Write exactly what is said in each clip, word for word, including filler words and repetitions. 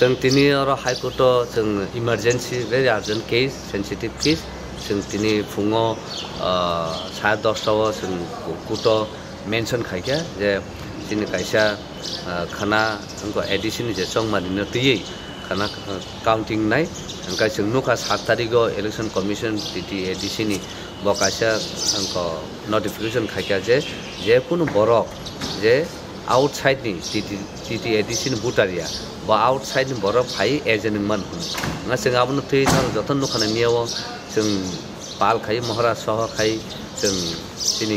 जों दिनै आरो हाइकर्टआव जों emergency very urgent case sensitive case जों दिनै फुङाव साढ़े दसटाव जों कर्टआव मेनसन खायखा जे दिनै खायसा खाना जोंखौ एडिसन जे संमानिनो दैयै खाना काउन्टिं नाय ओंखाय जों नुखा सात तारिखआव इलेक्शन कमिशन टिटि एडिसनि बकायसा जोंखौ नटिफिकेशन खायखा जे जेकुनु बरक जे आउटसाइडनि टिटि टिटि एडिसन बुटारिया बा आउटसाइडनि बरक फाइ एजेन्ट मान ना जों आबनो थै जतन नुखानाय नियाव जों पाल खाय महाराज सह खाय जों दिनै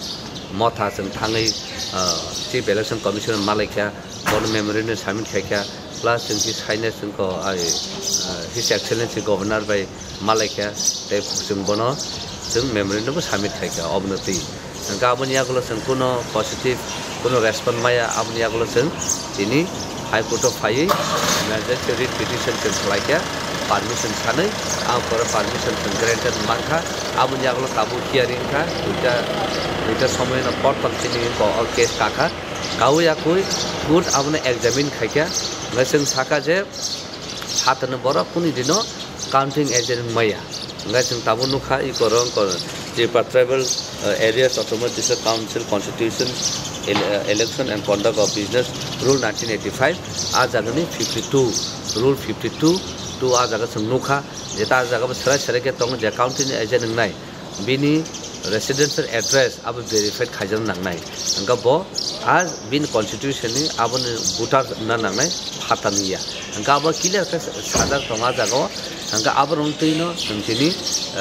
मथा जों थाङै चिफ इलेक्शन कमिशनर मालायखा बन मेमोरेन्डाम साबमिट खायखा प्लास जोंनि साइनेस जोंखौ हिज एक्सेलेन्सि गभर्नर बाय मालायखा दे जों बनो जों मेमोरेन्डामबो साबमिट खायखा अबनति गाबोन यागलो जों कुनो पजिटिभ कुनो रेसपन्स माया आबोन यागलो जों दिनै हाइकर्टआव फायै इमारजेन्सि रिट पिटिशन जों खालायखा पारमिशन सानै आं पर पारमिशन जों ग्रेन्टेड मांखा आबोन यागलो काबु हियारिं खा दुइटा दुइटा समयनो पट कन्टिन्यू को और केस काखा गावै याकुइ गुड आबोन एग्जामिन खायखा जों साका जे सातनो बर कुनि दिनो काउन्टिं एजेन्ट मैया ओंखाय जों ताबो नुखा इ करं जे tribal areas automatic council constitution election and conduct of business rule nineteen eighty five आ जागोनी fifty two rule fifty two two आ जागा जों नुखा जे ता जागा सराय सराय के तंग जे काउन्टिं एजेन्ट नाय बिनि रेसिडेंशियल एड्रेस अब वेरीफाइड खाजन नांनाय ओंका बो आज बिन कन्स्टिट्यूशननि आबन बुटार ना नांनाय फातानिया ओंका अब क्लियर के सादार तंगा जागा ओंका आबर उनतैनो जों दिनै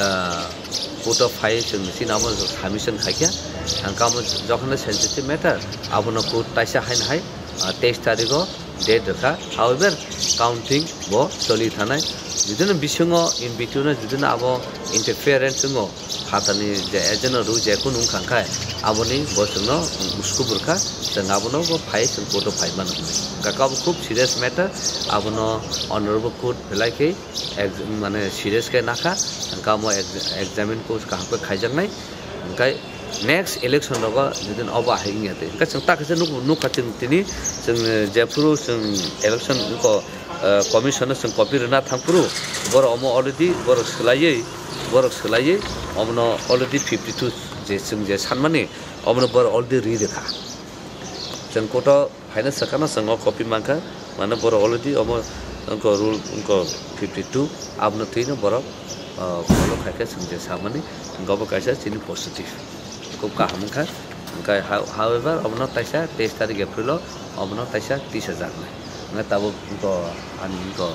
कोर्ट अफ फाइ जों सिनाबो कमिशन खायखा ओंका जखन सेंसिटिव मैटर आबनो कोर्ट ताइसा हाइन हाय तेईस तारिखआव डेट रखा हाउएवर काउन्टिं बो चलि थानाय बिदिनो बिसङाव इन बिटुइनो बिदिनो अब इन्टारफेरेन्स जोङो फातानि जे एजेन्ट रु जे कुनु खांखाय आबनि बसनो उसको बुरखा जों आबनो बो फाइ जों कोर्ट फाइ मान गाकाबो खूब सीरियस मैटर आबनो ऑनरेबल कोर्ट भेलाइके माने सीरियस के नाखा ओंका मो एग्जामिन को काहाबो खायजनाय ओंखाय नेक्स्ट इलेक्शन रग जिदिन अब हाइङाते ओंका जों ताकसे नुक नुखाथिं तिनि जों जेफुरु जों इलेक्शन को कमिशन जों कपि रना थांपुरु बर अम अलरेडी बर सोलायै बर सोलायै अमनो अलरेडी फिफ्टी टू जे जों जे सानमानि अमनो बर अलरेडी रि रेखा जों कोर्ट फाइनल सकाना जों कपि मांखा माने बर अलरेडी अम उनको रूल उनको फिफ्टी टू आबनो थैनो बर फॉलो खाके जों जे सामनि गब कायसा चिनि पॉजिटिव को काहमखा ओंखाय हाउएवर अमनो ताइसा तेईस तारिख एप्रिल अमनो ताइसा तीस हजार ना ताबो उनको आनी उनको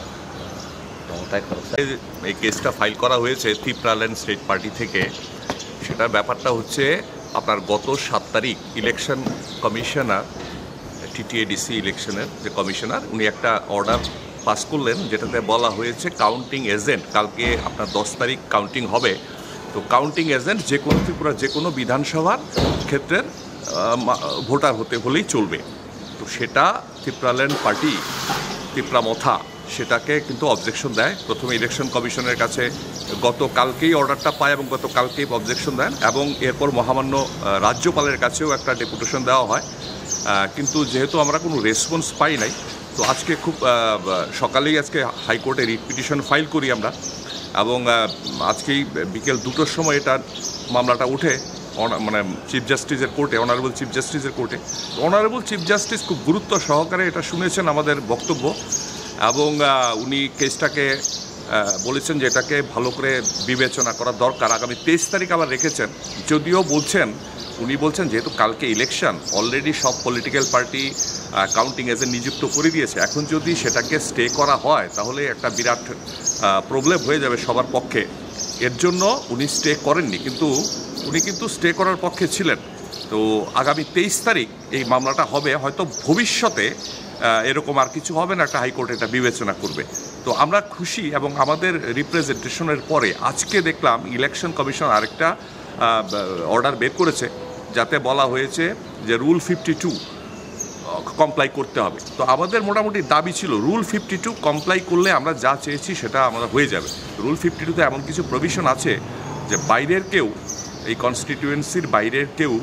এই কেসটা ফাইল করা হয়েছে ত্রিপুরাল্যান্ড স্টেট পার্টি থেকে সেটার ব্যাপারটা হচ্ছে আপনার গত সাত তারিখ ইলেকশন কমিশনার টিটিএডিসি ইলেকশনের যে কমিশনার উনি একটা অর্ডার পাস করলেন যেটাতে বলা হয়েছে কাউন্টিং এজেন্ট কালকে আপনার দশ তারিখ কাউন্টিং হবে তো কাউন্টিং এজেন্ট যে কোনো ত্রিপুরা যে কোনো বিধানসভার ক্ষেত্রের ভোটার হতে হলেই চলবে তো সেটা ত্রিপুরাল্যান্ড পার্টি ত্রিপুরা মথা সেটাকে কিন্তু অবজেকশন দেয় প্রথমে ইলেকশন কমিশনের কাছে গতকালকেই অর্ডারটা পায় এবং গতকালকেই অবজেকশন দেন এবং এরপর মহামান্য রাজ্যপালের কাছেও একটা ডেপুটেশন দেওয়া হয় কিন্তু যেহেতু আমরা কোনো রেসপন্স পাই নাই তো আজকে খুব সকালেই আজকে হাইকোর্টে রিট পিটিশন ফাইল করি আমরা এবং আজকেই বিকেল দুটোর সময় এটা মামলাটা উঠে মানে চিফ জাস্টিসের কোর্টে অনারেবল চিফ জাস্টিসের কোর্টে অনারেবল চিফ জাস্টিস খুব গুরুত্ব সহকারে এটা শুনেছেন আমাদের বক্তব্য এবং উনি কেসটাকে বলেছেন যে এটাকে ভালো করে বিবেচনা করা দরকার আগামী তেইশ তারিখ আবার রেখেছেন যদিও বলছেন উনি বলছেন যেহেতু কালকে ইলেকশন অলরেডি সব পলিটিক্যাল পার্টি কাউন্টিং এজেন্ট নিযুক্ত করে দিয়েছে এখন যদি সেটাকে স্টে করা হয় তাহলে একটা বিরাট প্রবলেম হয়ে যাবে সবার পক্ষে এর জন্য উনি স্টে করেননি কিন্তু উনি কিন্তু স্টে করার পক্ষে ছিলেন তো আগামী তেইশ তারিখ এই মামলাটা হবে হয়তো ভবিষ্যতে এরকম আর কিছু হবে না একটা হাইকোর্ট এটা বিবেচনা করবে তো আমরা খুশি এবং আমাদের রিপ্রেজেন্টেশনের পরে আজকে দেখলাম ইলেকশন কমিশন আরেকটা অর্ডার বের করেছে যাতে বলা হয়েছে যে রুল ফিফটি টু কমপ্লাই করতে হবে তো আমাদের মোটামুটি দাবি ছিল রুল ফিফটি টু কমপ্লাই করলে আমরা যা চেয়েছি সেটা আমরা হয়ে যাবে রুল ফিফটি টুতে এমন কিছু প্রভিশন আছে যে বাইরের কেউ এই কনস্টিটিউয়েন্সির বাইরের কেউ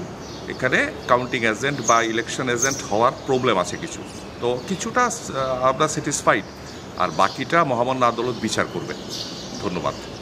এখানে কাউন্টিং এজেন্ট বা ইলেকশন এজেন্ট হওয়ার প্রবলেম আছে কিছু, তো কিছুটা আমরা স্যাটিসফাইড, আর বাকিটা মহামান্য আদালত বিচার করবে। ধন্যবাদ।